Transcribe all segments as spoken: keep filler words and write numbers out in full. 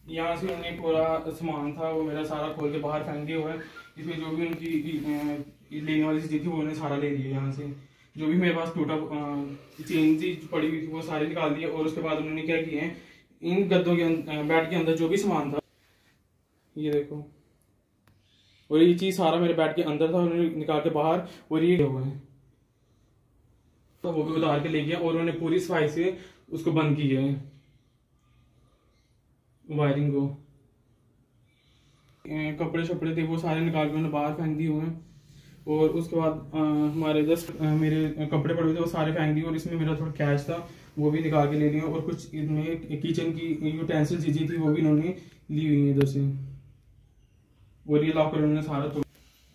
यहाँ से उन्होंने पूरा सामान था वो मेरा सारा खोल के बाहर फेंक दिया हुआ है। इसमें जो भी उनकी लेने वाली चीज़ें थी वो उन्होंने सारा ले लिया। यहाँ से जो भी मेरे पास टूटा चेन थी पड़ी हुई थी वो सारी निकाल दी। और उसके बाद उन्होंने क्या किया है, इन गद्दों के बेड के अंदर जो भी सामान था, ये देखो, और ये चीज़ सारा मेरे बेड के अंदर था, उन्होंने निकाल के बाहर और ये हुआ है तो वो भी उतार के ले गया। और उन्होंने पूरी सफाई से उसको बंद किया है, वायरिंग को। कपड़े शपड़े थे वो सारे निकाल के उन्होंने बाहर फेंक दिए हुए हैं। और उसके बाद आ, हमारे जस्ट मेरे कपड़े पड़े हुए थे वो सारे फेंक दिए। और इसमें मेरा थोड़ा कैश था वो भी निकाल के ले लिया। और कुछ इनमें किचन की यूटेंसिल चीज़ें थी वो भी इन्होंने ली हुई हैं इधर से। और ये लॉकर उन्होंने सारा तोड़,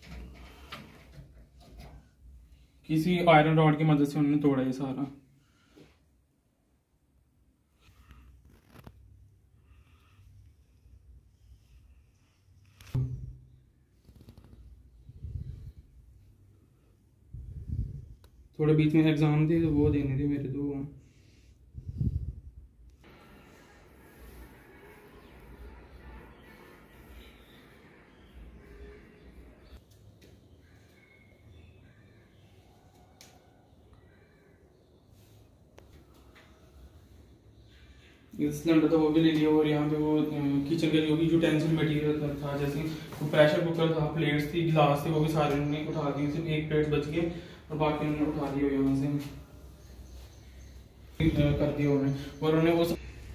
किसी आयरन रॉड की मदद से उन्होंने तोड़ा ये सारा। थोड़े बीच में एग्जाम थे तो वो देने थे मेरे तो। सिलेंडर था वो भी ले लिया। और यहाँ पे वो किचन का जो भी यूटेंसिल मटेरियल था, जैसे वो प्रेशर कुकर था, प्लेट्स थी, गिलास थे, वो भी सारे उन्होंने उठा दिए। सिर्फ एक प्लेट बच गए और बाकी उन्होंने उठा दिया यहाँ से कर दिया उन्होंने। और उन्होंने वो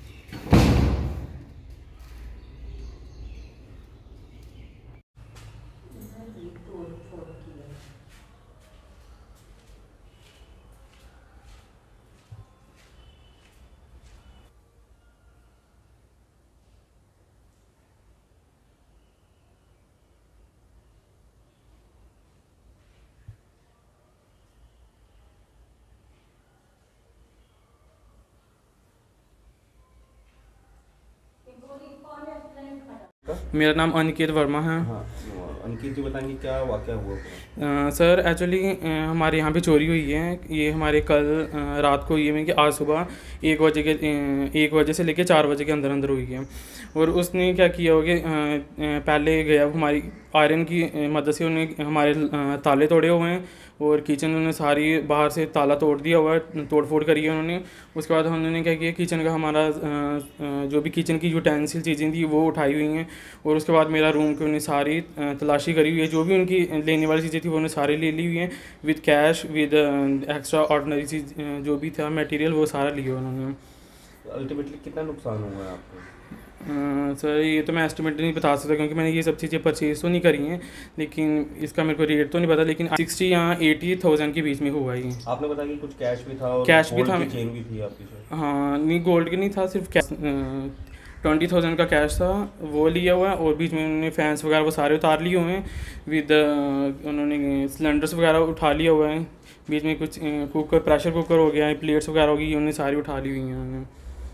मेरा नाम अनिकेत वर्मा है। हाँ, अनिकेत जी बताएंगे क्या वाक़या हुआ? आ, सर एक्चुअली हमारे यहाँ पे चोरी हुई है। ये हमारे कल आ, रात को हुई है कि आज सुबह एक बजे के एक बजे से लेके चार बजे के अंदर अंदर हुई है। और उसने क्या किया होगा, पहले गया हमारी आयरन की मदद से उन्हें हमारे ताले तोड़े हुए हैं। और किचन उन्होंने सारी बाहर से ताला तोड़ दिया हुआ है, तोड़ फोड़ करी है उन्होंने। उसके बाद उन्होंने क्या किया, किचन का हमारा जो भी किचन की यूटेंसिल चीज़ें थी वो उठाई हुई हैं। और उसके बाद मेरा रूम की उन्हें सारी तलाशी करी हुई है। जो भी उनकी लेने वाली चीज़ें थी वो उन्हें सारी ले ली हुई हैं, with cash, with extraordinary चीज़ जो भी था मटेरियल वो सारा लिया उन्होंने। अल्टीमेटली कितना नुकसान हुआ है आपको? सर ये तो मैं एस्टिमेट नहीं बता सकता क्योंकि मैंने ये सब चीज़ें परचेज तो नहीं करी हैं, लेकिन इसका मेरे को रेट तो नहीं पता। लेकिन सिक्सटी या एटी थाउजेंड के बीच में हुआ ही। आपने बताया कि कुछ कैश भी था और कैश भी था, चेन भी थी आपकी सर? हाँ नहीं, गोल्ड की नहीं था, सिर्फ कैश ट्वेंटी थाउजेंड का कैश था वो लिया हुआ है। और बीच में उन्होंने फैंस वगैरह वो सारे उतार लिए हुए हैं, विद उन्होंने सिलेंडर्स वगैरह उठा लिया हुआ है। बीच में कुछ कुकर, प्रेशर कुकर हो गया है, प्लेट्स वगैरह हो गई, उन्होंने सारी उठा ली हुई हैं उन्होंने।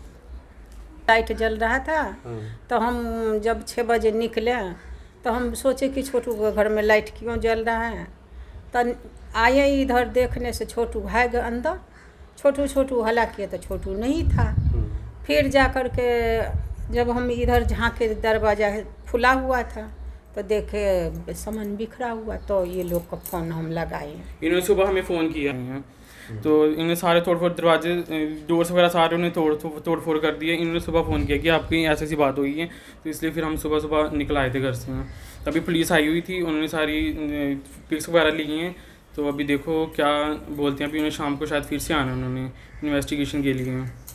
लाइट जल रहा था तो हम जब छः बजे निकले तो हम सोचे कि छोटू के घर में लाइट क्यों जल रहा है। तो आए इधर देखने से छोटू भाग अंदर, छोटू छोटू हला किए तो छोटू नहीं था। फिर जा कर के जब हम इधर झाँके दरवाज़ा खुला हुआ था तो देखे सामान बिखरा हुआ, तो ये लोग का फ़ोन हम लगाए। इन्होंने सुबह हमें फ़ोन किया है तो इन्होंने सारे तोड़ फोड़ दरवाजे डोर्स वगैरह सारे उन्हें तोड़ तोड़ फोड़ कर दिए। इन्होंने सुबह फ़ोन किया कि आपकी ऐसी ऐसी बात हुई है, तो इसलिए फिर हम सुबह सुबह निकल आए थे घर से। तभी पुलिस आई हुई थी, उन्होंने सारी पिक्स वगैरह ली हैं। तो अभी देखो क्या बोलते हैं। अभी उन्हें शाम को शायद फिर से आना उन्होंने इन्वेस्टिगेशन के लिए।